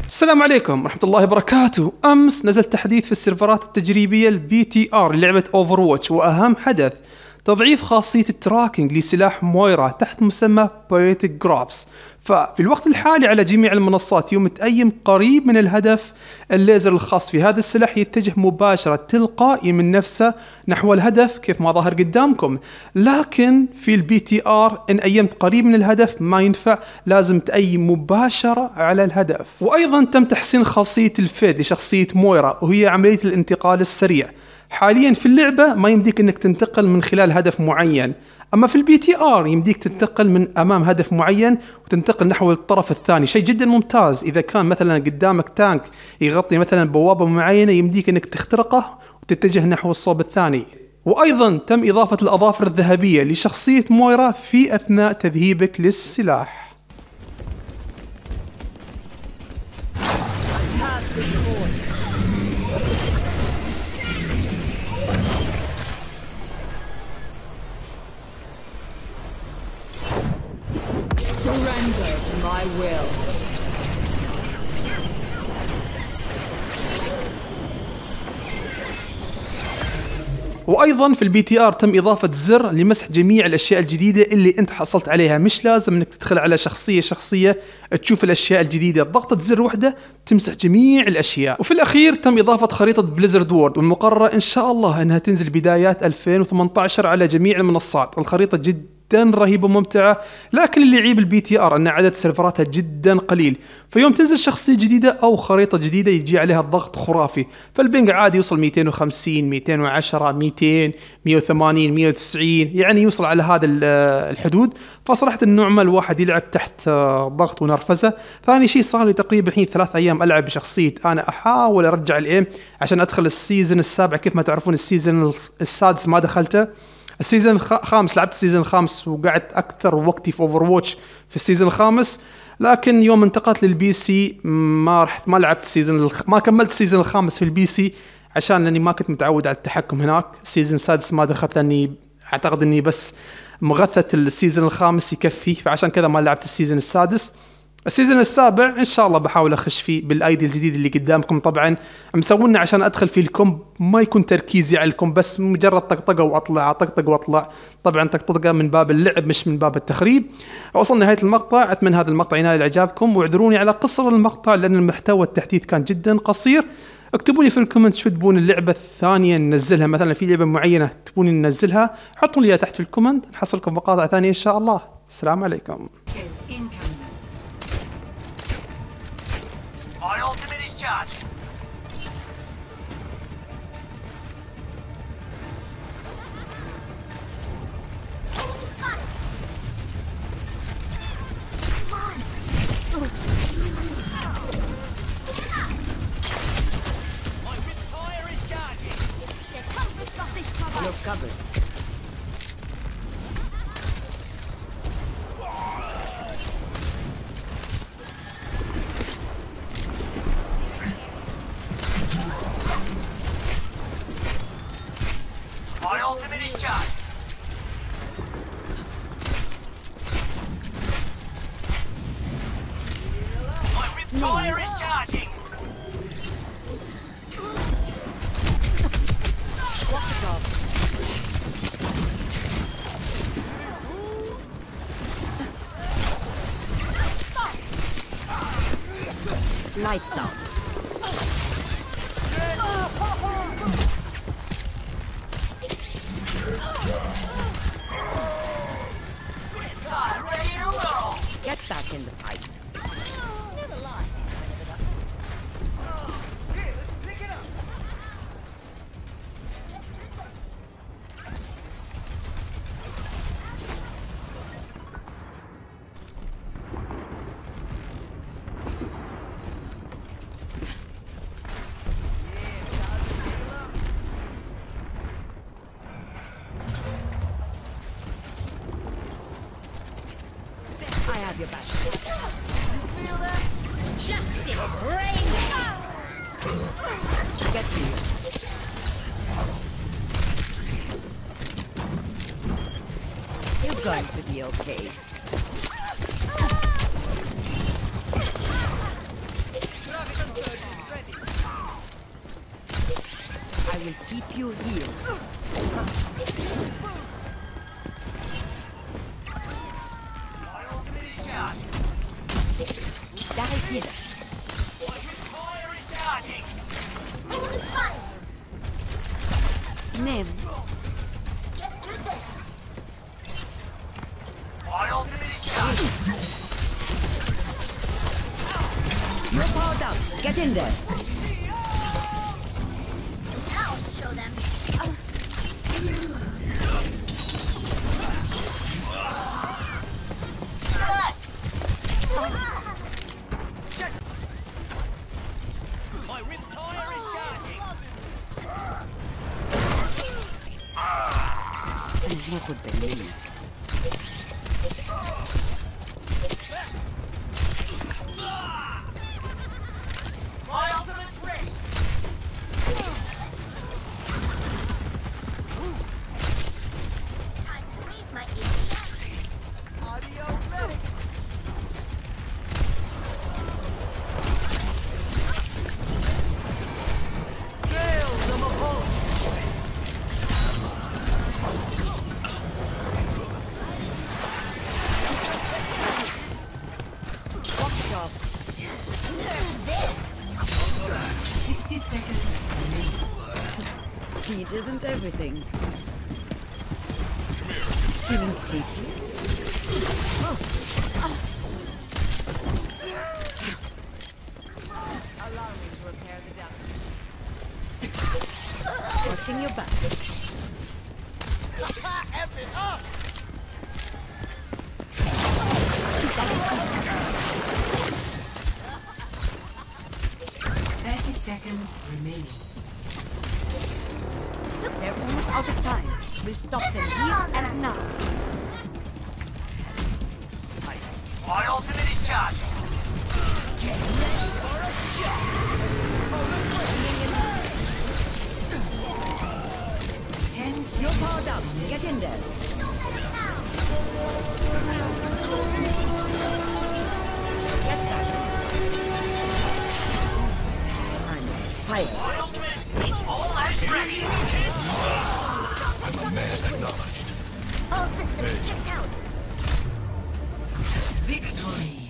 السلام عليكم ورحمة الله وبركاته. أمس نزل تحديث في السيرفرات التجريبية البي تي آر للعبة أوفر واتش، وأهم حدث تضعيف خاصية التراكنج لسلاح مويرا تحت مسمى بوليتيك جرابس. ففي الوقت الحالي على جميع المنصات يوم تأيم قريب من الهدف، الليزر الخاص في هذا السلاح يتجه مباشرة تلقائي من نفسه نحو الهدف كيف ما ظهر قدامكم. لكن في البي تي آر إن أيمت قريب من الهدف ما ينفع، لازم تأيم مباشرة على الهدف. وأيضا تم تحسين خاصية الفيد لشخصية مويرا، وهي عملية الانتقال السريع. حاليا في اللعبة ما يمديك انك تنتقل من خلال هدف معين، اما في البي تي ار يمديك تنتقل من امام هدف معين وتنتقل نحو الطرف الثاني، شيء جدا ممتاز. اذا كان مثلا قدامك تانك يغطي مثلا بوابة معينة يمديك انك تخترقه وتتجه نحو الصوب الثاني. وايضا تم اضافة الاظافر الذهبية لشخصية مويرا في اثناء تذهيبك للسلاح. Surrender to my will. وايضا في البي تي ار تم اضافه زر لمسح جميع الاشياء الجديده اللي انت حصلت عليها، مش لازم انك تدخل على شخصيه تشوف الاشياء الجديده، ضغطه زر واحده تمسح جميع الاشياء. وفي الاخير تم اضافه خريطه بليزرد وورد، والمقرره ان شاء الله انها تنزل بدايات 2018 على جميع المنصات. الخريطه جدا رهيبه وممتعه، لكن اللي يعيب البي تي ار ان عدد سيرفراتها جدا قليل، فيوم تنزل شخصيه جديده او خريطه جديده يجي عليها الضغط خرافي، فالبنج عادي يوصل 250 210 200 180 190، يعني يوصل على هذا الحدود. فصراحه النعمه الواحد يلعب تحت ضغط ونرفزه. ثاني شيء صار لي تقريبا الحين 3 ايام العب بشخصيه، انا احاول ارجع الايم عشان ادخل السيزون السابع. كيف ما تعرفون السيزون السادس ما دخلته، السيزون الخامس لعبت السيزون الخامس وقعدت اكثر وقتي في اوفر واتش في السيزون الخامس. لكن يوم انتقلت للبي سي ما لعبت ما كملت السيزون الخامس في البي سي، عشان لاني ما كنت متعود على التحكم هناك. السيزون السادس ما دخلت لاني اعتقد اني بس مغثة السيزون الخامس يكفي، فعشان كذا ما لعبت السيزون السادس. السيزون السابع ان شاء الله بحاول اخش فيه بالايدي الجديد اللي قدامكم. طبعا مسوينا عشان ادخل في الكومب، ما يكون تركيزي على الكومب، بس مجرد طقطقه واطلع طقطق واطلع. طبعا طقطقه من باب اللعب مش من باب التخريب. وصلنا نهايه المقطع، اتمنى هذا المقطع ينال اعجابكم، واعذروني على قصر المقطع لان المحتوى التحديث كان جدا قصير. اكتبوا لي في الكومنت شو تبون اللعبه الثانيه ننزلها، مثلا في لعبه معينه تبون ننزلها حطوا لي تحت في الكومنت، نحصلكم مقاطع ثانيه ان شاء الله. السلام عليكم. My ultimate is charged. My whip tire is charging. You're covered. My ultimate is charged. My whip tire is charging. Walk it off. Lights out. Tire ready to roll. Get back in the fight. I have your back. Feel that? Justice reigns. Get to you. You're going to be okay. Directly. Fire is charging. Enemy spotted. Name. Get through this. My ultimate is charging. You're powered up. Get in there. I'll show them. My rim tire is charging. ناخد بالليل. My ultimate's ready. Time to leave my EPS. Audio medic. Walk off. 60 seconds. Speed isn't everything. Feeling sleepy? Allow me to repair the damage. Watching your back. F it up. They're almost out of time. We'll stop them here and now. My ultimate is charging. You're powered up. Get in there. Get back. And fire. My ultimate is all hands ready. All systems checked out. Victory!